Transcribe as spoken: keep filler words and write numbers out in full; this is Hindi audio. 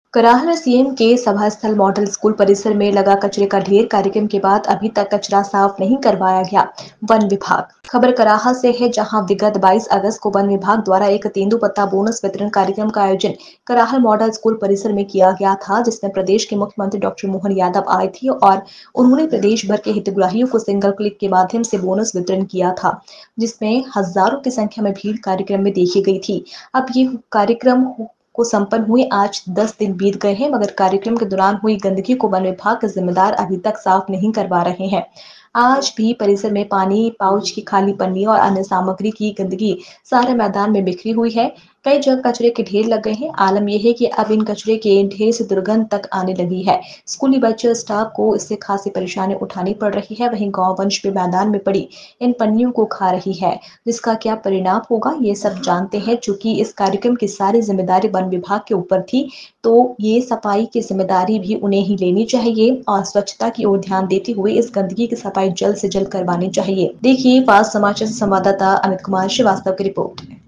कराहल में सीएम के सभा स्थल मॉडल स्कूल परिसर में लगा कचरे का ढेर कार्यक्रम के बाद अभी तक कचरा साफ नहीं करवाया गया। वन विभाग खबर कराहल से है, जहां विगत बाईस अगस्त को वन विभाग द्वारा एक तेंदुपत्ता बोनस वितरण कार्यक्रम का आयोजन कराहल मॉडल स्कूल परिसर में किया गया था, जिसमें प्रदेश के मुख्यमंत्री डॉक्टर मोहन यादव आए थे और उन्होंने प्रदेश भर के हितग्राहियों को सिंगल क्लिक के माध्यम से बोनस वितरण किया था, जिसमें हजारों की संख्या में भीड़ कार्यक्रम में देखी गई थी। अब ये कार्यक्रम को संपन्न हुए आज दस दिन बीत गए हैं, मगर कार्यक्रम के दौरान हुई गंदगी को वन विभाग के जिम्मेदार अभी तक साफ नहीं करवा रहे हैं। आज भी परिसर में पानी, पाउच की खाली पन्नी और अन्य सामग्री की गंदगी सारे मैदान में बिखरी हुई है। कई जगह कचरे के ढेर लग गए हैं। आलम यह है कि अब इन कचरे के ढेर से दुर्गंध तक आने लगी है। स्कूली बच्चे और स्टाफ को इससे खासी परेशानी उठानी पड़ रही है। वहीं गांव वंश भी मैदान में पड़ी इन पन्नियों को खा रही है, जिसका क्या परिणाम होगा ये सब जानते हैं। चूंकि इस कार्यक्रम की सारी जिम्मेदारी वन विभाग के ऊपर थी, तो ये सफाई की जिम्मेदारी भी उन्हें ही लेनी चाहिए और स्वच्छता की ओर ध्यान देते हुए इस गंदगी की सफाई जल्द से जल्द करवानी चाहिए। देखिए, फास्ट समाचार से संवाददाता अमित कुमार श्रीवास्तव की रिपोर्ट।